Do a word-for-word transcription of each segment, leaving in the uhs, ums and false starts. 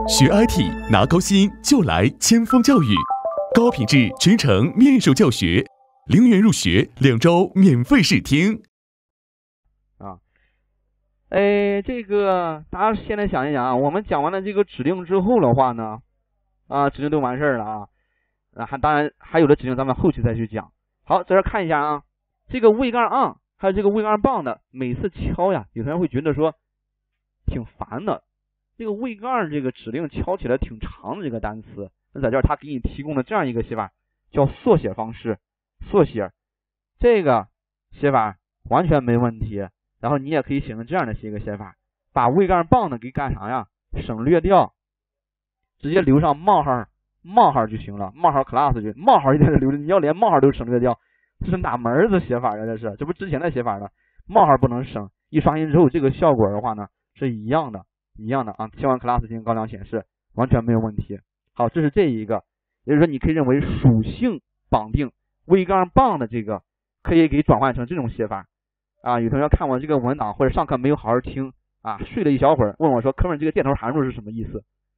学 I T 拿高薪就来千锋教育，高品质全程面授教学，零元入学，两周免费试听。 啊，哎，这个大家现在想一想啊，我们讲完了这个指令之后的话呢，啊，指令都完事儿了啊，啊，还当然还有的指令咱们后期再去讲。好，在这看一下啊，这个位杠 on 还有这个位杠棒的，每次敲呀，有的人会觉得说挺烦的。这个位杠这个指令敲起来挺长的这个单词，那在这儿他给你提供了这样一个写法，叫缩写方式，缩写，这个写法完全没问题。然后你也可以写成这样的一个写法，把位杠棒的给干啥呀？省略掉，直接留上冒号冒号就行了，冒号 class 就冒号一定是留着，你要连冒号都省略掉，这是哪门子写法呀？这是这不之前的写法呢？冒号不能省，一刷新之后这个效果的话呢是一样的。一样的啊，切换 class 进行高亮显示，完全没有问题。好，这是这一个，也就是说你可以认为属性绑定位杠棒的这个可以给转换成这种写法啊。有同学看我这个文档或者上课没有好好听啊，睡了一小会儿，问我说哥们儿这个箭头函数是什么意思？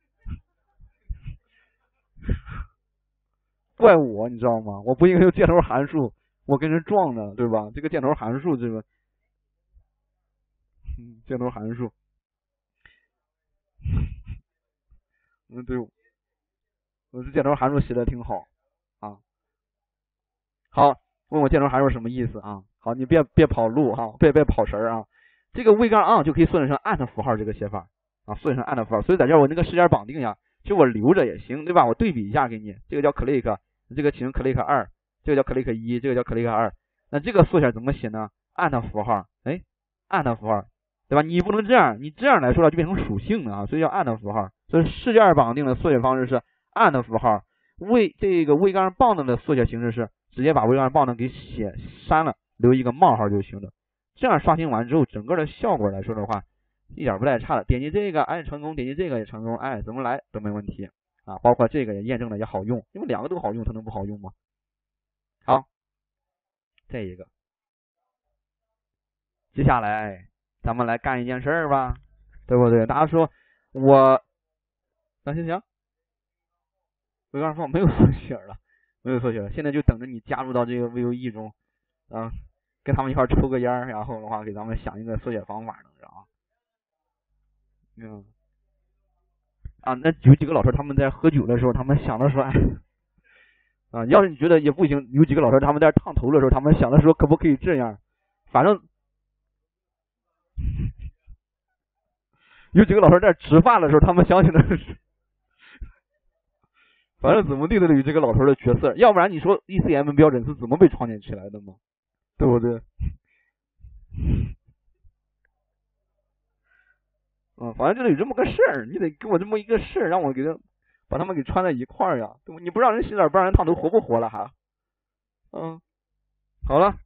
怪我你知道吗？我不应该用箭头函数，我跟人撞的对吧？这个箭头函数这个，嗯，箭头函数。嗯，对，我这箭头函数写的挺好啊。好，问我箭头函数什么意思啊？好，你别别跑路哈，别别跑神啊。这个位杠 on 就可以缩写成 at 符号这个写法啊，缩写成 at 符号。所以在这儿我那个时间绑定呀，其实我留着也行，对吧？我对比一下给你，这个叫 click， 这个起成 click 二，这个叫 click 一，这个叫 click 二。那这个缩写怎么写呢 ？at 符号，哎 ，at 符号。对吧？你不能这样，你这样来说了就变成属性了啊，所以叫 at 符号。所以事件绑定的缩写方式是 at 符号，位这个位杠棒的缩写形式是直接把位杠棒的给写删了，留一个冒号就行了。这样刷新完之后，整个的效果来说的话，一点不带差的。点击这个，哎，成功；点击这个也成功，哎，怎么来都没问题啊。包括这个也验证了也好用，因为两个都好用，它能不好用吗？好，这一个，接下来。咱们来干一件事儿吧，对不对？大家说我，那行行，我刚才说没有缩写了，没有缩写了，现在就等着你加入到这个 V U E 中，啊，跟他们一块抽个烟，然后的话给咱们想一个缩写方法，能知道啊？嗯，啊，那有几个老师他们在喝酒的时候，他们想的说，哎，啊，要是你觉得也不行，有几个老师他们在烫头的时候，他们想的说可不可以这样？反正。有几个老师在植发的时候，他们想起来是，反正怎么地都得有这个老头的角色，要不然你说 E C M 标准是怎么被创建起来的嘛？对不对？嗯，反正就得有这么个事儿，你得给我这么一个事儿，让我给他把他们给串在一块儿呀，对吧？你不让人洗脸，不让人烫头，活不活了还？嗯，好了。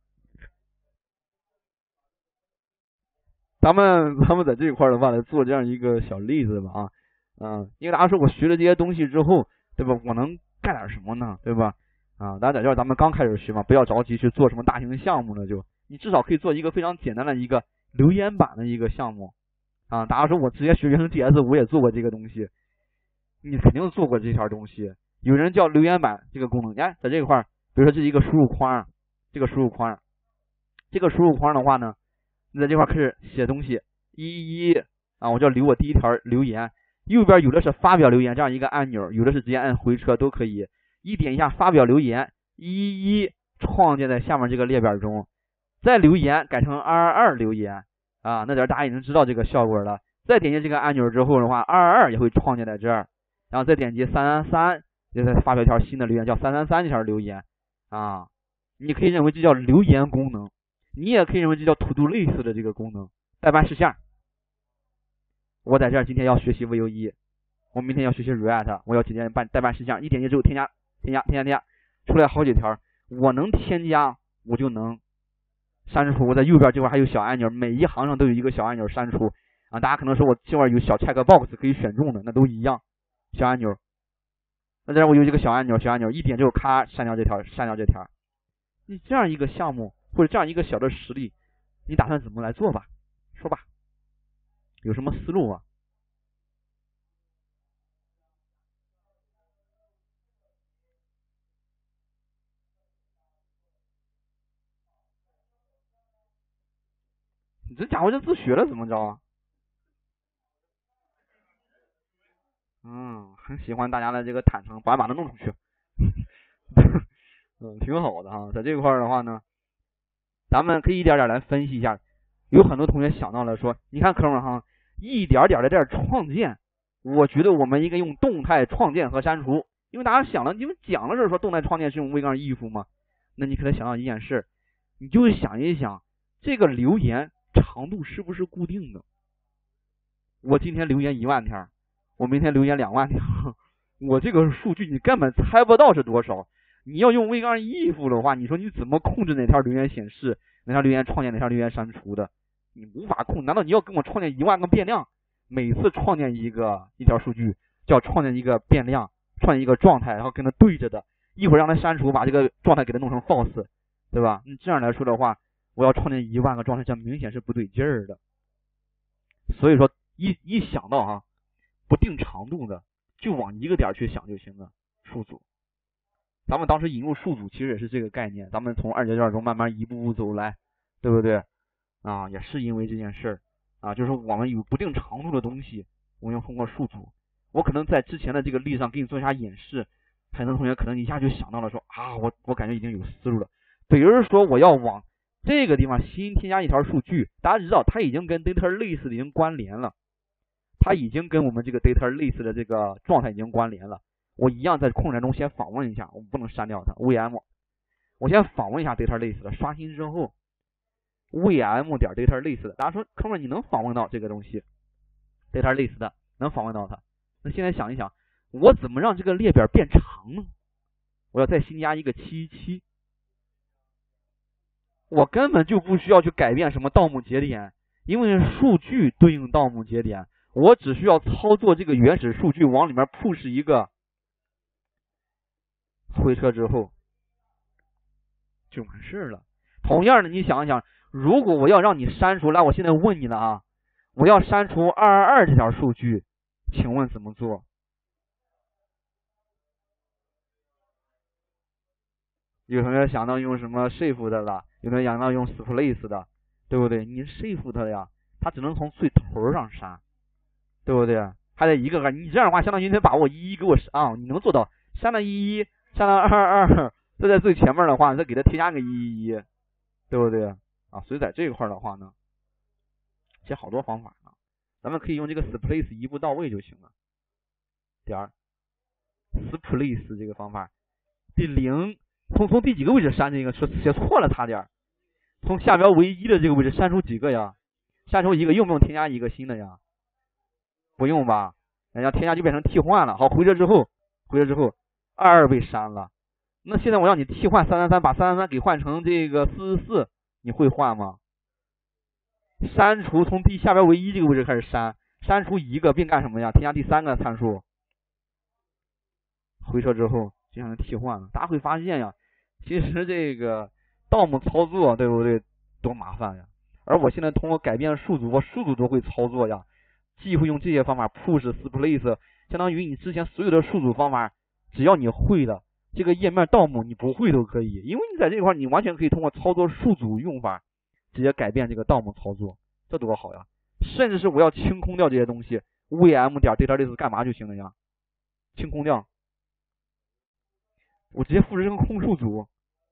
咱们咱们在这一块的话来做这样一个小例子吧啊，嗯，因为大家说我学了这些东西之后，对吧？我能干点什么呢？对吧？啊，大家在这儿咱们刚开始学嘛，不要着急去做什么大型项目了，就你至少可以做一个非常简单的一个留言板的一个项目啊。大家说我直接学原生 G S 我也做过这个东西，你肯定做过这条东西。有人叫留言板这个功能，哎，在这一块，比如说这是一个输入框，这个输入框，这个输入框的话呢。你在这块开始写东西，一一啊，我就要留我第一条留言。右边有的是发表留言这样一个按钮，有的是直接按回车都可以。一点一下发表留言，一一创建在下面这个列表中。再留言改成二二二留言啊，那点大家已经知道这个效果了。再点击这个按钮之后的话，二二二也会创建在这儿，然后再点击三三三，就再发表一条新的留言，叫三三三这条留言啊。你可以认为这叫留言功能。你也可以认为这叫 to do list 的这个功能，待办事项。我在这儿今天要学习 V U E， 我明天要学习 React， 我要今天办待办事项，一点击之后添加添加添加添加，出来好几条，我能添加我就能删除。我在右边这块还有小按钮，每一行上都有一个小按钮删除啊。大家可能说我这块有小 check box 可以选中的，那都一样，小按钮。那这儿我有一个小按钮，小按钮一点之后咔删掉这条，删掉这条。你这样一个项目。或者这样一个小的实例，你打算怎么来做吧？说吧，有什么思路啊？ 你这家伙这自学了怎么着啊？嗯，很喜欢大家的这个坦诚，把把它弄出去。嗯，挺好的哈。在这块儿的话呢，咱们可以一点点来分析一下。有很多同学想到了说，你看哥们儿哈，一点点的在这创建，我觉得我们应该用动态创建和删除。因为大家想了，你们讲的是说动态创建是用 V 杠 if 吗？那你可能想到一件事，你就想一想，这个留言长度是不是固定的？我今天留言一万条，我明天留言两万条，我这个数据你根本猜不到是多少。你要用 V 杠 if 的话，你说你怎么控制哪条留言显示，哪条留言创建，哪条留言删除的？你无法控制。难道你要跟我创建一万个变量，每次创建一个一条数据，就要创建一个变量，创建一个状态，然后跟它对着的，一会儿让它删除，把这个状态给它弄成 false， 对吧？你这样来说的话，我要创建一万个状态，这明显是不对劲儿的。所以说，一一想到哈不定长度的，就往一个点去想就行了。数组，咱们当时引入数组其实也是这个概念，咱们从二阶段中慢慢一步步走来，对不对？啊，也是因为这件事儿啊，就是我们有不定长度的东西，我们要通过数组。我可能在之前的这个例上给你做一下演示，很多同学可能一下就想到了说啊，我我感觉已经有思路了。比如说我要往这个地方新添加一条数据，大家知道它已经跟 data list 已经关联了，它已经跟我们这个 data list 的这个状态已经关联了。我一样在空栏中先访问一下，我不能删掉它 V M， 我先访问一下 data list， 刷新之后 V M 点 data list， 大家说哥们儿你能访问到这个东西 data list 的，能访问到它。那现在想一想，我怎么让这个列表变长呢？我要再新加一个七七，我根本就不需要去改变什么盗墓节点，因为数据对应盗墓节点，我只需要操作这个原始数据往里面 push 一个回车之后就完事了。同样的，你想一想，如果我要让你删除，来，我现在问你了啊，我要删除二二二这条数据，请问怎么做？有同学想到用什么 shift 的了，有同学想到用 splice 的，对不对？你 shift 的呀，它只能从最头上删，对不对？还得一个个，你这样的话，相当于你得把我一一给我删啊，你能做到删了一一，删了二二，这在最前面的话，再给它添加个一一一，对不对啊？所以在这一块的话呢，其实好多方法呢，咱们可以用这个 splice 一步到位就行了。点 splice 这个方法，第零。从从第几个位置删这个？说写错了差点。从下标唯一的这个位置删除几个呀？删除一个，用不用添加一个新的呀？不用吧？人家添加就变成替换了。好，回车之后，回车之后，二二被删了。那现在我让你替换三三三，把三三三给换成这个四四四，你会换吗？删除从第下标唯一这个位置开始删，删除一个并干什么呀？添加第三个参数。回车之后就让它替换了。大家会发现呀。其实这个盗墓操作，对不对？多麻烦呀！而我现在通过改变数组，我数组都会操作呀，既会用这些方法 push splice， 相当于你之前所有的数组方法，只要你会的，这个页面盗墓你不会都可以，因为你在这块你完全可以通过操作数组用法，直接改变这个盗墓操作，这多好呀！甚至是我要清空掉这些东西 ，V M 点 data list 干嘛就行了呀？清空掉。我直接复制成空数组，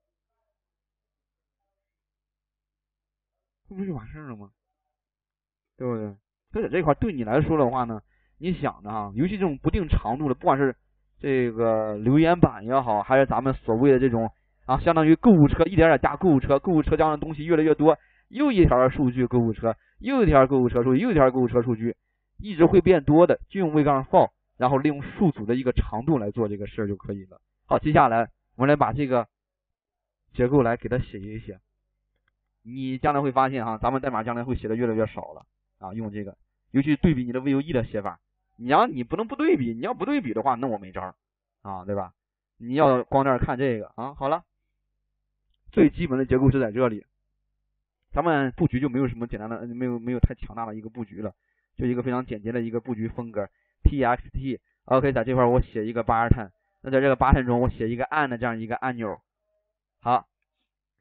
这不就完事了吗？对不对？所以在这块对你来说的话呢，你想的哈，尤其这种不定长度的，不管是这个留言板也好，还是咱们所谓的这种啊，相当于购物车一点点加购物车，购物车这样的东西越来越多，又一条数据购物车，又一条购物车数据，又一条购物车数据，一直会变多的，就用 V 杠 for， 然后利用数组的一个长度来做这个事儿就可以了。好，接下来我们来把这个结构来给它写一写。你将来会发现哈，咱们代码将来会写的越来越少了啊，用这个，尤其对比你的 V U E 的写法，你要你不能不对比，你要不对比的话，那我没招啊，对吧？你要光这儿看这个啊，好了，最基本的结构是在这里，咱们布局就没有什么简单的，没有没有太强大的一个布局了，就一个非常简洁的一个布局风格 ，T X T，OK， 在这块我写一个 button。那在这个 button 中，我写一个按的这样一个按钮。好，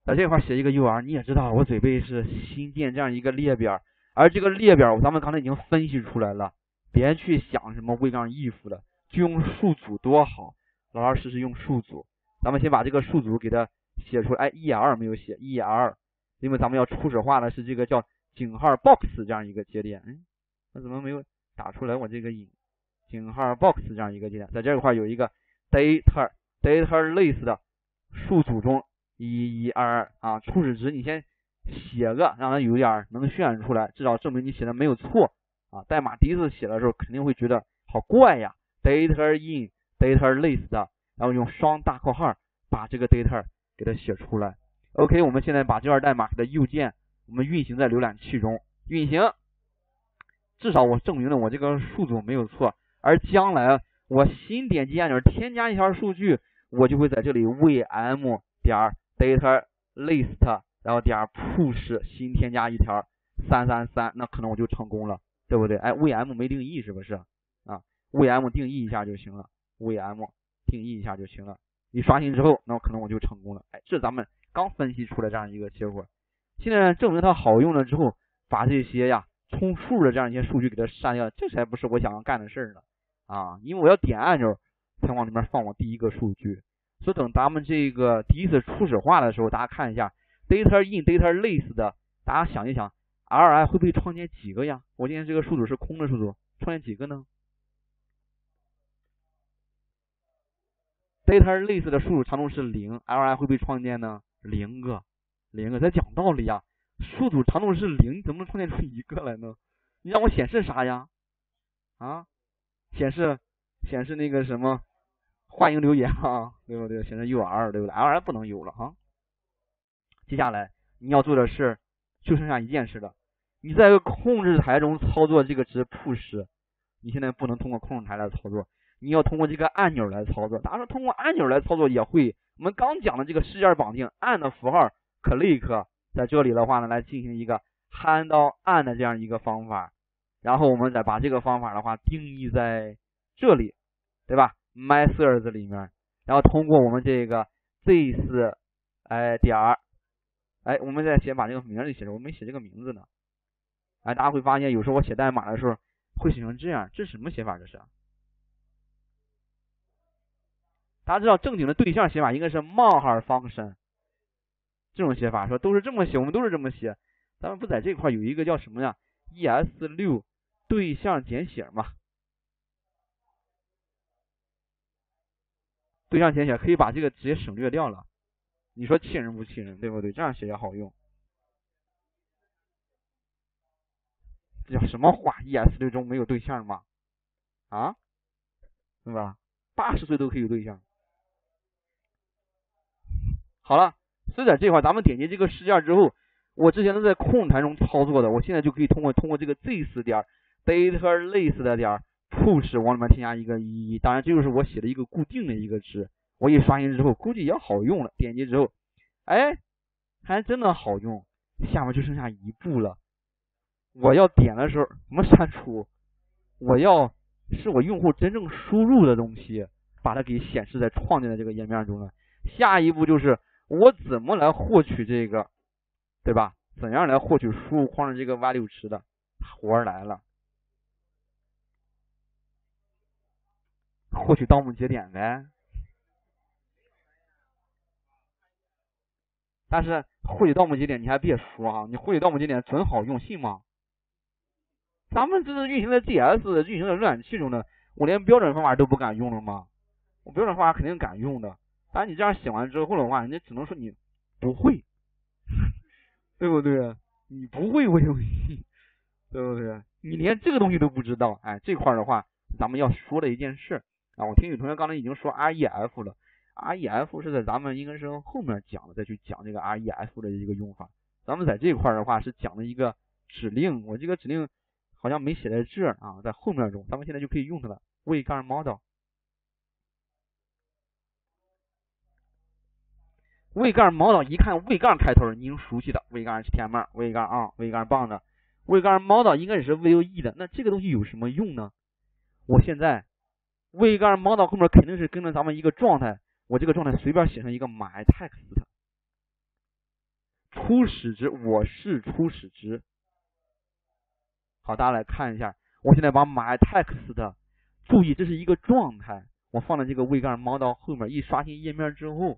在这块写一个 U R， 你也知道我准备是新建这样一个列表，而这个列表咱们刚才已经分析出来了，别去想什么 w 杠 if 了，就用数组多好，老老实实用数组。咱们先把这个数组给它写出来，哎 ，E L 没有写 E L， 因为咱们要初始化的是这个叫井号 box 这样一个节点，嗯，那怎么没有打出来我这个引井号 box 这样一个节点，在这块有一个 data data list 的数组中一一二二啊，初始值你先写个让它有点能渲染出来，至少证明你写的没有错啊。代码第一次写的时候肯定会觉得好怪呀 ，data in data list， 然后用双大括号把这个 data 给它写出来。OK， 我们现在把这段代码给它右键，我们运行在浏览器中运行，至少我证明了我这个数组没有错。而将来我新点击按钮添加一条数据，我就会在这里 vm 点 data list， 然后点 push 新添加一条三三三，那可能我就成功了，对不对？哎 ，vm 没定义是不是啊 ？vm 定义一下就行了 ，vm 定义一下就行了。你刷新之后，那可能我就成功了。哎，这咱们刚分析出来这样一个结果。现在证明它好用了之后，把这些呀充数的这样一些数据给它删掉，这才不是我想要干的事儿呢啊！因为我要点按钮才往里面放我第一个数据。所以等咱们这个第一次初始化的时候，大家看一下 data in data list 的，大家想一想 ，R I 会被创建几个呀？我今天这个数组是空的数组，创建几个呢 ？data list 的数组长度是零 ，L I 会被创建呢？零个，零个，在讲道理呀。数组长度是零，你怎么能创建出一个来呢？你让我显示啥呀？啊，显示显示那个什么？欢迎留言啊，对不对？显示 U R 对不对 ？L I 不能有了哈。接下来你要做的是，就剩下一件事了。你在控制台中操作这个值 push， 你现在不能通过控制台来操作，你要通过这个按钮来操作。大家说通过按钮来操作也会，我们刚讲的这个事件绑定按的符号 click， 在这里的话呢，来进行一个 handle 按的这样一个方法，然后我们再把这个方法的话定义在这里，对吧？methods 里面，然后通过我们这个 this 哎点儿，哎，我们再写把这个名字写着，我没写这个名字呢。哎，大家会发现有时候我写代码的时候会写成这样，这是什么写法？这是？大家知道正经的对象写法应该是冒号 function， 这种写法说都是这么写，我们都是这么写。咱们不在这块有一个叫什么呀 ？E S 六 对象简写嘛。对象简写可以把这个直接省略掉了，你说气人不气人，对不对？这样写也好用。这叫什么话 ？E S 六 中没有对象吗？啊，对吧？八十岁都可以有对象。好了，所以在这块咱们点击这个事件之后，我之前都在控制台中操作的，我现在就可以通过通过这个 this 点 data list 的点 push 往里面添加一个一，当然这就是我写的一个固定的一个值。我一刷新之后，估计也好用了。点击之后，哎，还真的好用。下面就剩下一步了。我要点的时候，怎么删除？我要是我用户真正输入的东西，把它给显示在创建的这个页面中了。下一步就是我怎么来获取这个，对吧？怎样来获取输入框的这个 value 值的？活儿来了。获取盗墓节点呗。但是获取盗墓节点你还别说啊，你获取盗墓节点准好用，信吗？咱们这是运行在 G S 运行在浏览器中的，我连标准方法都不敢用了吗？我标准方法肯定敢用的。当然你这样写完之后的话，人家只能说你不会，对不对？你不会微游戏，对不对？你连这个东西都不知道，哎，这块的话，咱们要说的一件事啊，我听有同学刚才已经说 R E F 了。R E F 是在咱们应该是后面讲的，再去讲这个 R E F 的一个用法。咱们在这块的话是讲的一个指令，我这个指令好像没写在这儿啊，在后面中，咱们现在就可以用它了。w 杠 model， w 杠 model 一看 w 杠开头，你已经熟悉的 w 杠 H T M L，w 杠 on，w 杠 bound，w 杠 model 应该也是 V O E 的。那这个东西有什么用呢？我现在 w 杠 model 后面肯定是跟着咱们一个状态。我这个状态随便写上一个 my text， 初始值，我是初始值。好，大家来看一下，我现在把 myText 的，注意这是一个状态，我放在这个位杠猫到后面，一刷新页面之后，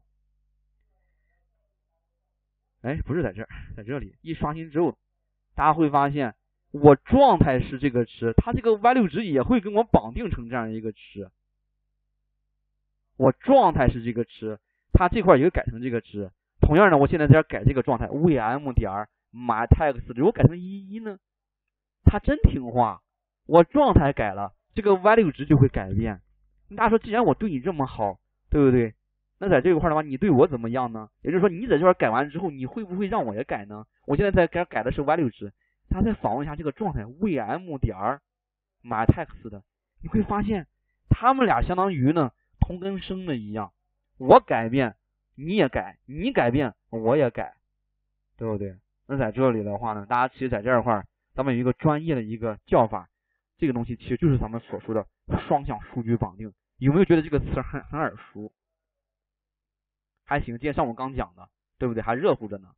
哎，不是在这儿，在这里，一刷新之后，大家会发现我状态是这个值，它这个 value 值也会跟我绑定成这样一个值。我状态是这个值，它这块也会改成这个值。同样的，我现在在这改这个状态 vm 点 myText， 如果改成一一呢，它真听话，我状态改了，这个 value 值就会改变。大家说，既然我对你这么好，对不对？那在这一块的话，你对我怎么样呢？也就是说，你在这块改完之后，你会不会让我也改呢？我现在在改改的是 value 值，大家再访问一下这个状态 vm 点 myText 的，你会发现他们俩相当于呢同根生的一样，我改变你也改，你改变我也改，对不对？那在这里的话呢，大家其实在这块咱们有一个专业的一个叫法，这个东西其实就是咱们所说的双向数据绑定。有没有觉得这个词很很耳熟？还行，今天上午刚讲的，对不对？还热乎着呢。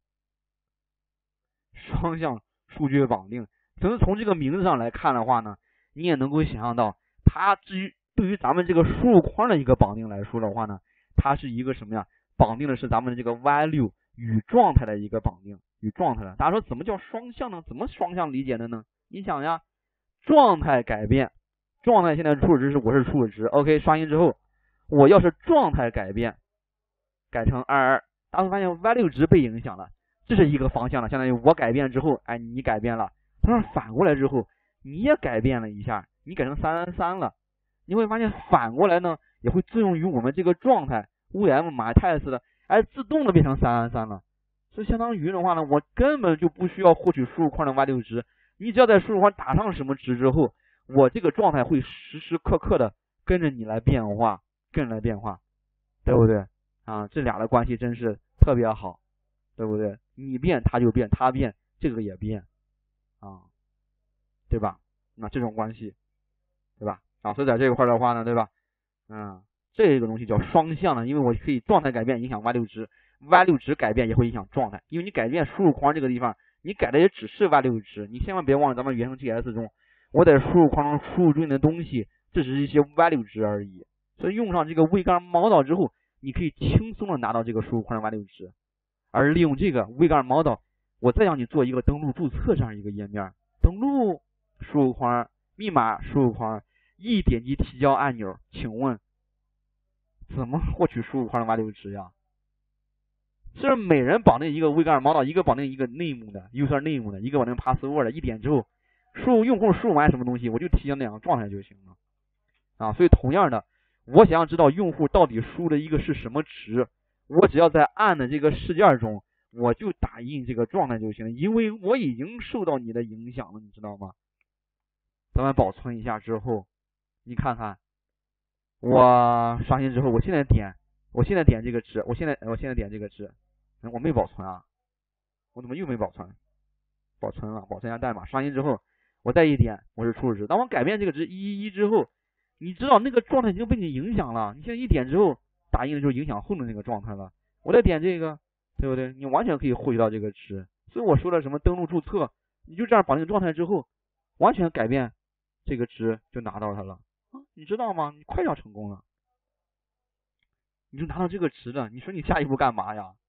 双向数据绑定，从从这个名字上来看的话呢，你也能够想象到，它至于对于咱们这个输入框的一个绑定来说的话呢，它是一个什么呀？绑定的是咱们的这个 value 与状态的一个绑定，与状态的。大家说怎么叫双向呢？怎么双向理解的呢？你想呀，状态改变，状态现在初始值是我是初始值 ，OK， 刷新之后，我要是状态改变，改成二二，大家会发现 value 值被影响了，这是一个方向了，相当于我改变之后，哎，你改变了，但是反过来之后，你也改变了一下，你改成三三三了，你会发现反过来呢，也会作用于我们这个状态 vm myText 的，哎，自动的变成三三三了。所以相当于的话呢，我根本就不需要获取输入框的 value 值，你只要在输入框打上什么值之后，我这个状态会时时刻刻的跟着你来变化，跟着来变化，对不对？啊，这俩的关系真是特别好，对不对？你变它就变，它变这个也变，啊，对吧？那这种关系，对吧？啊，所以在这一块的话呢，对吧？嗯，这个东西叫双向的，因为我可以状态改变影响 value 值 ，value 值改变也会影响状态，因为你改变输入框这个地方，你改的也只是 value 值，你千万别忘了咱们原生 T S 中，我在输入框中输入进的东西，这只是一些 value 值而已，所以用上这个位杠 model 之后，你可以轻松的拿到这个输入框的 value 值，而利用这个位杠 model， 我再让你做一个登录注册这样一个页面，登录输入框，密码输入框，一点击提交按钮，请问怎么获取输入框的 value 值呀？是每人绑定一个位杠 model， 一个绑定一个 name 的 user name 的，一个绑定 password 的，一点之后输入用户输入完什么东西，我就提交那两个状态就行了啊。所以同样的，我想要知道用户到底输的一个是什么值，我只要在按的这个事件中，我就打印这个状态就行，因为我已经受到你的影响了，你知道吗？咱们保存一下之后，你看看，我刷新之后，我现在点，我现在点这个值，我现在我现在点这个值，我没保存啊，我怎么又没保存？保存了，保存一下代码，刷新之后，我再一点，我是初始值。当我改变这个值一一一之后，你知道那个状态已经被你影响了，你现在一点之后打印的就是影响后的那个状态了。我再点这个，对不对？你完全可以获取到这个值。所以我说的什么登录注册，你就这样绑定状态之后，完全改变这个值就拿到它了，啊，你知道吗？你快要成功了，你就拿到这个值了。你说你下一步干嘛呀？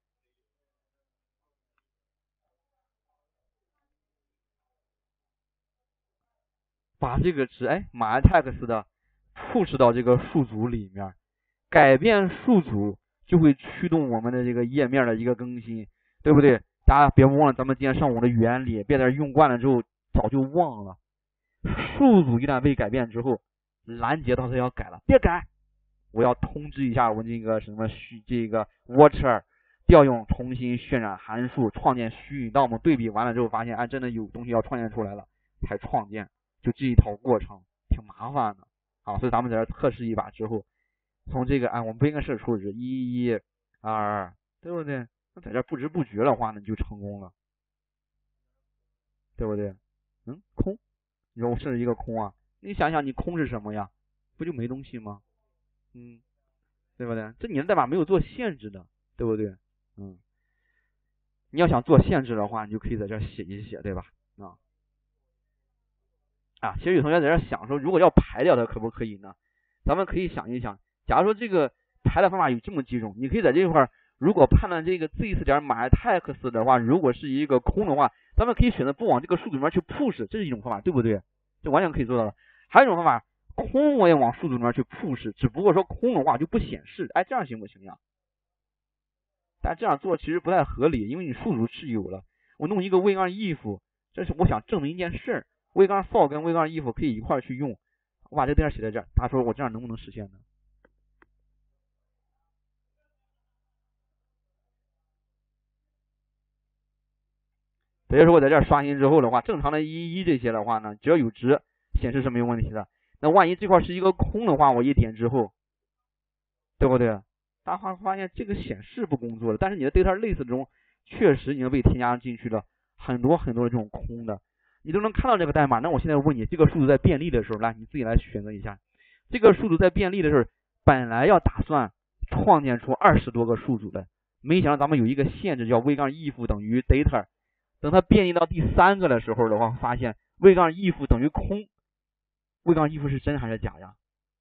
把这个值哎 myText 的 push 到这个数组里面，改变数组就会驱动我们的这个页面的一个更新，对不对？大家别忘了咱们今天上午的原理，别在这用惯了之后早就忘了。数组一旦被改变之后，拦截到它要改了，别改，我要通知一下我这个什么虚这个 watcher 调用重新渲染函数，创建虚拟 D O M 对比完了之后，发现哎真的有东西要创建出来了，才创建。就这一套过程挺麻烦的啊，所以咱们在这测试一把之后，从这个哎，我们不应该设初始值一一二二，对不对？那在这不知不觉的话呢，就成功了，对不对？嗯，空，你说我设置一个空啊，你想想你空是什么呀？不就没东西吗？嗯，对不对？这你的代码没有做限制的，对不对？嗯， 你要想做限制的话，你就可以在这写一写，对吧？啊啊，其实有同学在这想说，如果要排掉它，可不可以呢？咱们可以想一想，假如说这个排的方法有这么几种，你可以在这一块儿，如果判断这个 this 点马太 x 的话，如果是一个空的话，咱们可以选择不往这个数组里面去 push， 这是一种方法，对不对？这完全可以做到了。还有一种方法，空我也往数组里面去 push， 只不过说空的话就不显示，哎，这样行不行呀？但这样做其实不太合理，因为你数组是有了，我弄一个 v 杠 if， 这是我想证明一件事 ，v 杠 for 跟 v 杠 if 可以一块去用。我把这个地方写在这儿，他说我这样能不能实现呢？也就是说我在这儿刷新之后的话，正常的一一这些的话呢，只要有值显示是没有问题的。那万一这块是一个空的话，我一点之后，对不对？大家发现这个显示不工作了，但是你的 data list 中确实已经被添加进去了很多很多的这种空的，你都能看到这个代码。那我现在问你，这个数组在便利的时候，来你自己来选择一下，这个数组在便利的时候，本来要打算创建出二十多个数组的，没想到咱们有一个限制叫 v 杠 if 等于 data， 等它便利到第三个的时候的话，发现 v 杠 if 等于空 ，v 杠 if 是真还是假呀？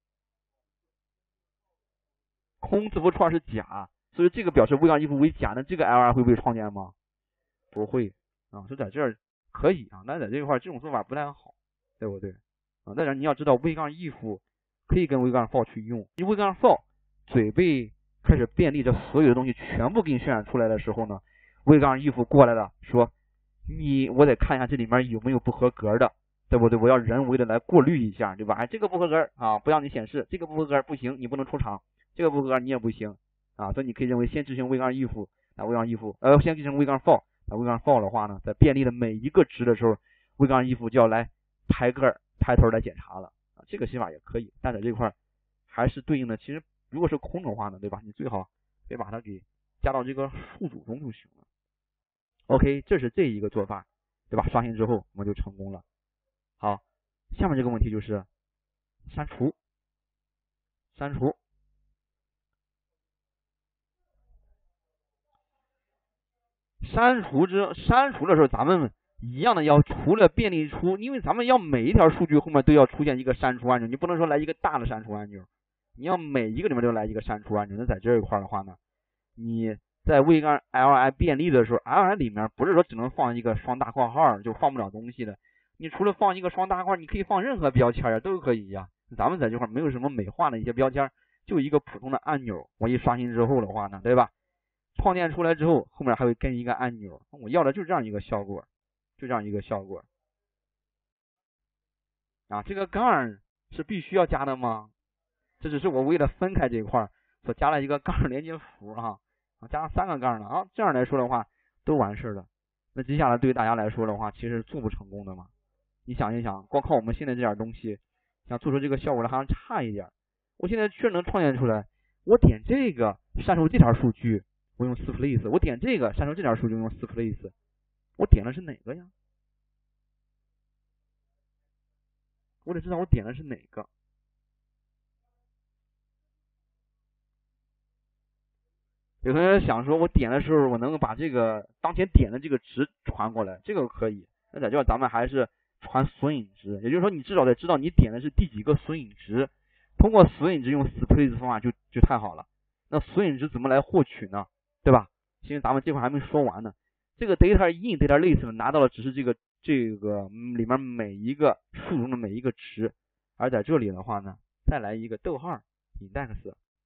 空字符串是假，所以这个表示 v 杠 if 为假，那这个 L R 会被创建吗？不会啊，就在这儿可以啊，但在这一块这种做法不太好，对不对？啊，但是你要知道 v 杠 if 可以跟 v 杠 for 去用，因为 v 杠 for 嘴被开始便利，这所有的东西全部给你渲染出来的时候呢 ，v 杠 if 过来了，说你我得看一下这里面有没有不合格的，对不对？我要人为的来过滤一下，对吧？哎，这个不合格啊，不让你显示，这个不合格不行，你不能出场。这个不合格你也不行啊，所以你可以认为先执行 v 杠 if， 啊 v 杠 if， 呃先执行 v 杠 for， 啊 v 杠 for 的话呢，在便利的每一个值的时候 ，v 杠 if 就要来排个排头来检查了啊，这个写法也可以，但在这块还是对应的，其实如果是空的话呢，对吧？你最好得把它给加到这个数组中就行了。OK， 这是这一个做法，对吧？刷新之后我们就成功了。好，下面这个问题就是删除，删除。删除之删除的时候，咱们一样的要除了便利出，因为咱们要每一条数据后面都要出现一个删除按钮，你不能说来一个大的删除按钮，你要每一个里面都来一个删除按钮。那在这一块的话呢，你在 v 杠 li 便利的时候 ，li 里面不是说只能放一个双大括号就放不了东西的，你除了放一个双大括号，你可以放任何标签呀，都可以呀。咱们在这块没有什么美化的一些标签，就一个普通的按钮。我一刷新之后的话呢，对吧？创建出来之后，后面还会跟一个按钮，我要的就是这样一个效果，就这样一个效果。啊，这个杠是必须要加的吗？这只是我为了分开这一块所加了一个杠连接符啊，加了三个杠了啊，这样来说的话都完事了。那接下来对于大家来说的话，其实做不成功的嘛。你想一想，光靠我们现在这点东西，想做出这个效果来还是差一点。我现在确实能创建出来，我点这个删除这条数据。我用 split， 我点这个删除这条数据用 split， 我点的是哪个呀？我得知道我点的是哪个。有同学想说，我点的时候我能把这个当前点的这个值传过来，这个可以。那在这咱们还是传索引值，也就是说你至少得知道你点的是第几个索引值。通过索引值用 split 方法就就太好了。那索引值怎么来获取呢？对吧？其实咱们这块还没说完呢。这个 data in data list 拿到的只是这个这个里面每一个数中的每一个值，而在这里的话呢，再来一个逗号 index，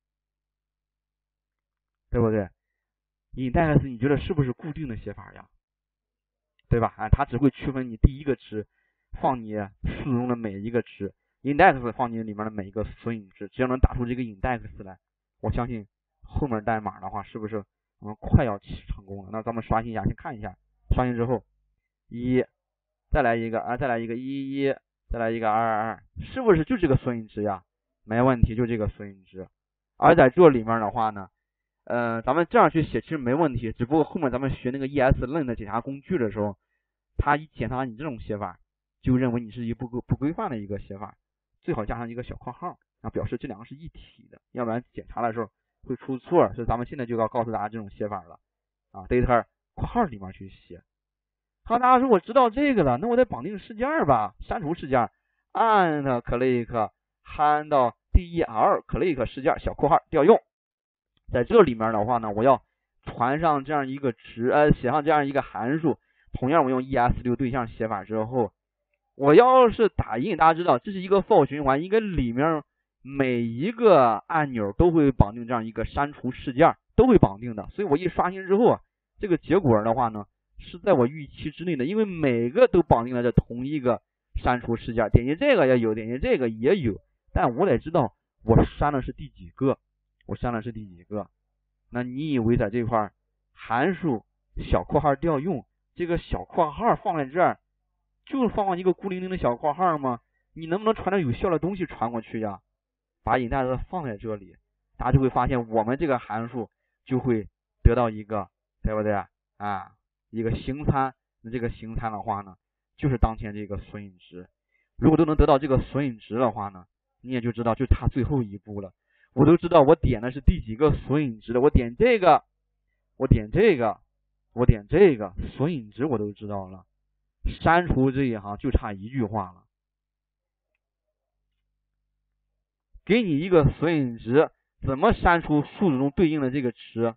对不对 ？index 你觉得是不是固定的写法呀？对吧？啊，它只会区分你第一个值，放你数中的每一个值 ，index 放你里面的每一个索引值，只要能打出这个 index 来，我相信后面代码的话是不是？我们快要成功了，那咱们刷新一下，先看一下，刷新之后，一，再来一个啊，再来一个一一，再来一个二二二，是不是就这个索引值呀？没问题，就这个索引值。而在这里面的话呢，呃，咱们这样去写其实没问题，只不过后面咱们学那个 ESLint 的检查工具的时候，它一检查你这种写法，就认为你是一不不规范的一个写法，最好加上一个小括号，啊，表示这两个是一体的，要不然检查的时候会出错，所以咱们现在就要告诉大家这种写法了啊 ，data 括号里面去写。好，大家说我知道这个了，那我得绑定事件吧，删除事件 ，and click handle del click 事件小括号调用，在这里面的话呢，我要传上这样一个值，呃，写上这样一个函数。同样，我用 E S 六 对象写法之后，我要是打印，大家知道这是一个 for 循环，应该里面每一个按钮都会绑定这样一个删除事件，都会绑定的。所以我一刷新之后，这个结果的话呢，是在我预期之内的，因为每个都绑定了这同一个删除事件。点击这个也有，点击这个也有，但我得知道我删的是第几个，我删的是第几个。那你以为在这块函数小括号调用，这个小括号放在这儿，就是放放一个孤零零的小括号吗？你能不能传点有效的东西传过去呀？把 index 放在这里，大家就会发现我们这个函数就会得到一个，对不对啊？一个形参，那这个形参的话呢，就是当前这个索引值。如果都能得到这个索引值的话呢，你也就知道就差最后一步了。我都知道我点的是第几个索引值的，我点这个，我点这个，我点这个索引值我都知道了。删除这一行就差一句话了，给你一个索引值，怎么删除数字中对应的这个值？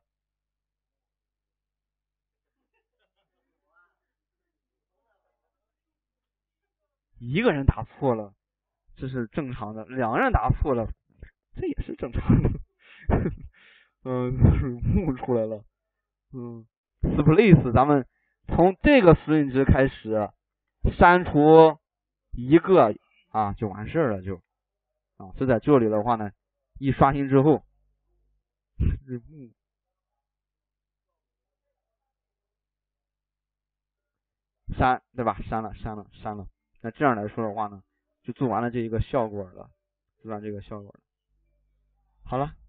一个人答错了，这是正常的；两个人答错了，这也是正常的。嗯，悟出来了。嗯 ，splice 咱们从这个索引值开始删除一个啊，就完事儿了，就啊，是在这里的话呢，一刷新之后，删对吧？删了，删了，删了。那这样来说的话呢，就做完了这一个效果了，做完这个效果了。好了。